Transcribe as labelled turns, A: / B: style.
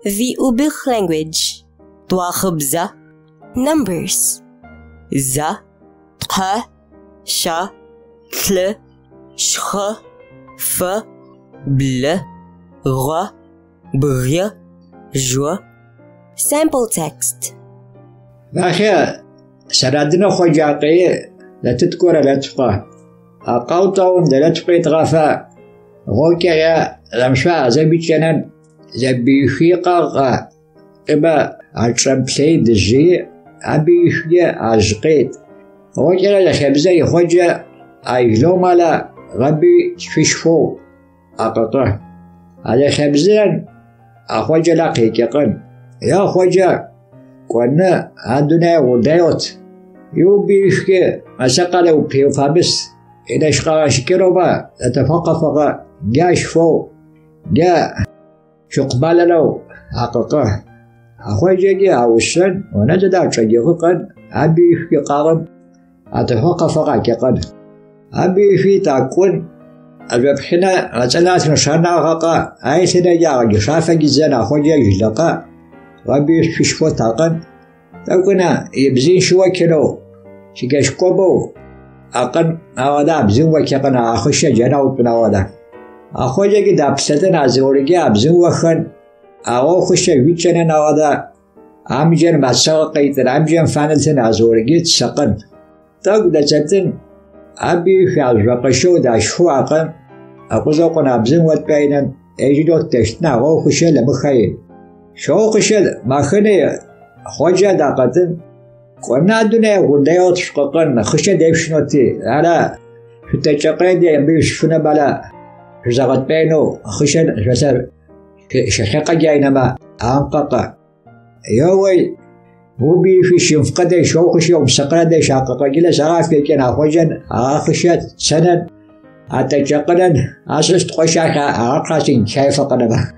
A: The Ubykh language. Tuakhbza. Numbers. Za, Qa, Sha, Tl, Shkh, F, Bl, Gha, Bgh, Jwa. Sample text.
B: باخي سردنا خجاقي لا تذكر لا تبقى أقاوطون لا تبقى تغافا غوكا يا لمشا زبيتشنن زبيخيقا إبا عالترمبسي دجي أبيخي عجقيت غوكا لخبزة يخجا أيجلو مالا غبي تفشفو أقطع على خبزان أخوجا لقيقن يا خجا كنا عندنا ودايوت يوبيشك مسقله وبيوفابس إذا شقا شكروبا أتفقفق جا شفو جا شقبال لو حققه أخوجا جا أوسن ونجد تجيقن أبيشك قارب أتفقفق كقن أبيشي تكون البحنا مثلا نشرنا غقا أي سنة جا جشافة جزنا أخوجا جلقا غبي فيشفو تاقن تاقنا يبزين شوى كيلو شكاش كوبو أقن أودا بزين وكيقنا أخوشا جناو بناودا أخوجا كده بستنا زوريجا بزين وخن أو خوشا ويتشنا ناودا أمجن مساق قيتر أمجن فانلتنا زوريجي تسقن تاقنا جتن أبي في عزوقشو دا شفو أقن أقوزاقنا بزين واتباينن أجدو تشتنا أو خوشا لمخاين شو قشل ما خني خوجا داقتن كنا الدنيا ودايوت شققن خشة ديفشنوتي على شو تجقيد يبيش شنا بلا زغت بينو خشة مثلا شقيقة جاينا ما أنقطع يوي هو بي في شنفقة شو خشة ومسقرة دي شققة جل سراف كنا خوجا خشة سنن أتجقدن أسست خشة أقاسين كيف قدما